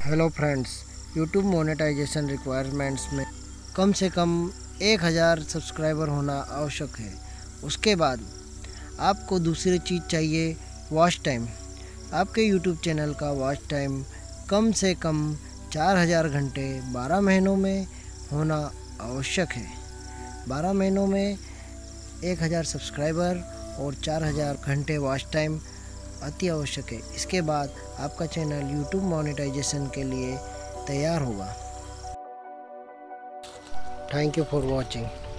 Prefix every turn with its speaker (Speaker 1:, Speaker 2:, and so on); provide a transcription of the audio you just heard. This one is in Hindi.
Speaker 1: Hello friends, YouTube monetisation requirements में कम से कम 1000 सब्सक्राइबर होना आवश्यक है। उसके बाद आपको दूसरी चीज़ चाहिए, वॉच टाइम। आपके यूट्यूब चैनल का वॉच टाइम कम से कम 4000 घंटे 12 महीनों में होना आवश्यक है। 12 महीनों में 1000 सब्सक्राइबर और 4000 घंटे वॉच टाइम अति आवश्यक है। इसके बाद आपका चैनल यूट्यूब मोनेटाइजेशन के लिए तैयार होगा। Thank you for watching.